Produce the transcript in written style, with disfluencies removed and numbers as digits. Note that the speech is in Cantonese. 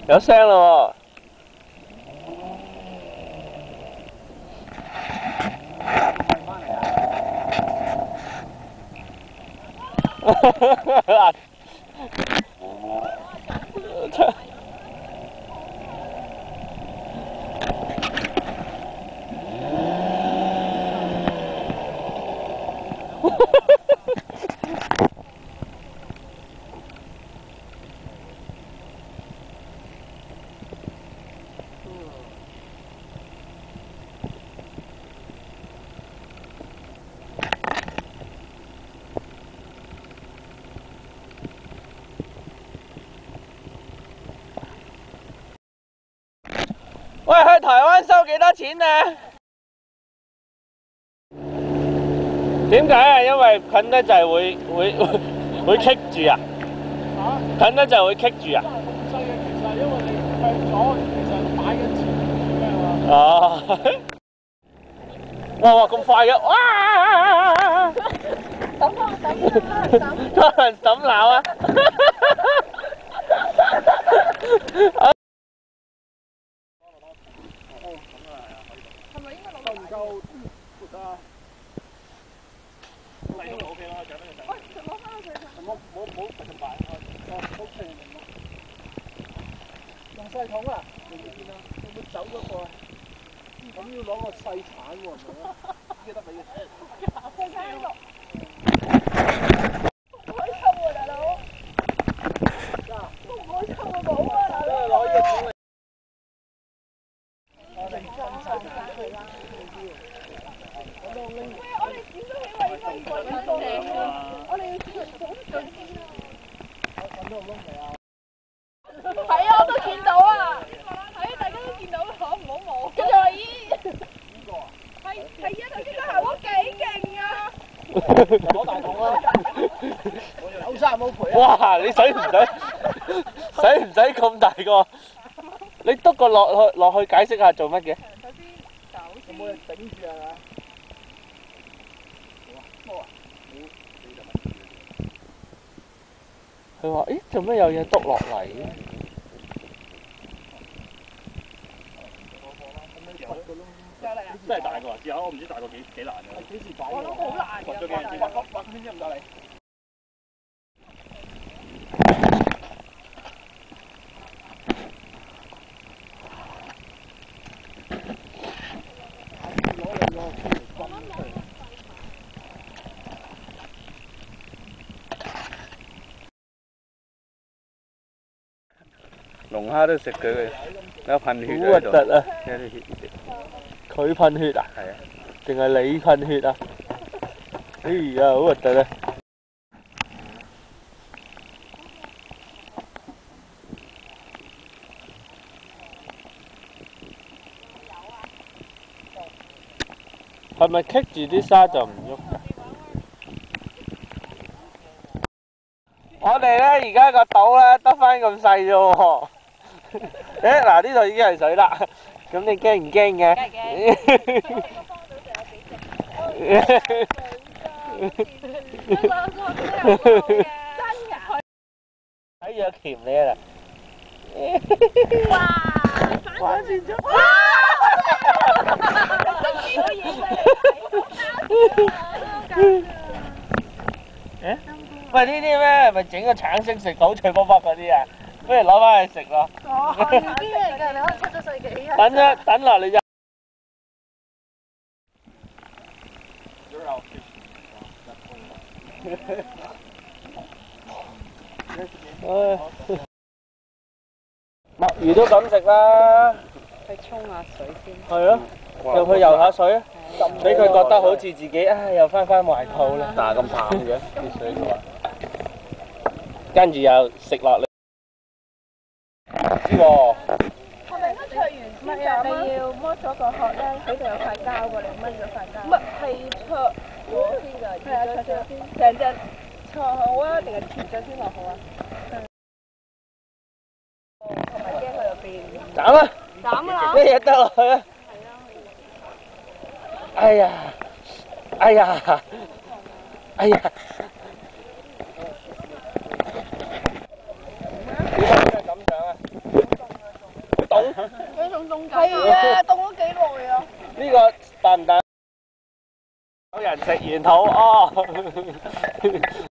有聲咯喎！喂，去台灣收幾多錢啊？點解啊？因為近得就係會棘住啊！近得就會棘住啊！ 咁細嘅其實因為你向左，其實擺緊前面嘅嘛。 哦！哇！咁快嘅，哇！ 抌啊抌啊抌！ 多人抌鬧啊！ 係咪應該夠唔夠闊啊？嚟到 OK 啦，就俾你睇。 喂，就攞翻去佢。 冇咁大開。哦 ，OK。用細桶啊？你見啦，會唔會走咗過啊？咁要攞個細鏟喎，係咪啊？記得俾佢。 細鏟喺度。唔開心喎，大佬。都唔開心喎，冇啊，大佬。 攞呢個錢嚟。 我哋點都起碼應該要過一個嘅，我哋要做最先啦。 揾到個窿未啊？ 係啊，我都見到啊。係啊，大家都見到，可唔好冇。跟住話咦？ 邊個啊？ 係啊，頭先個效果幾勁啊！ 攞大桶啦！有曬冇賠啊！ 哇！你使唔使咁大個？你篤個落去解釋下做乜嘅？ 首先走先。 有冇嘢頂住啊？冇啊！ 佢話：咦，做咩有嘢篤落嚟嘅？ 再嚟啊！ 真係大個啊！試下我唔知大個幾難嘅。幾時擺？ 我諗好難掘咗幾㗎。 人畫圈先唔得你。 龍蝦都食佢，有噴血喺度。好核突啊！有啲血。佢噴血啊？係啊。定係你噴血啊？哎呀，好核突啊！係咪棘住啲沙就唔喐㗎？我哋咧而家個島咧得翻咁細啫喎。誒嗱，呢度已經係水啦，咁你驚唔驚嘅？ 梗係驚。 睇住鉗你啊！ 哇！ 玩轉咗！ 哇！ 誒？喂，呢啲咩？係咪整個橙色食到脆卜卜嗰啲啊？不如攞翻去食咯。 哦，係邊嚟㗎？你可能出咗世紀啊！ 等一等落你就。墨魚都咁食啦。 去沖下水先。 係咯，入去游下水啊，俾佢覺得好似自己啊又翻懷抱啦。但係咁淡嘅啲水嘅話，跟住又食落嚟。知喎。 係咪應該灼完先？唔係啊，你要剝咗個殼咧，喺度有塊膠㗎，你掹咗塊膠。唔係，係灼咗先㗎。係啊，灼咗先。成隻灼好啊，定係全隻先落好啊？同埋驚佢入邊。 斬啊！ 斬啊！ 咩嘢得落去啊？哎呀！哎呀！哎呀！點解咁樣啊？ 凍緊。係啊，凍咗幾耐啊？ 呢個大唔大？有人食完肚屙。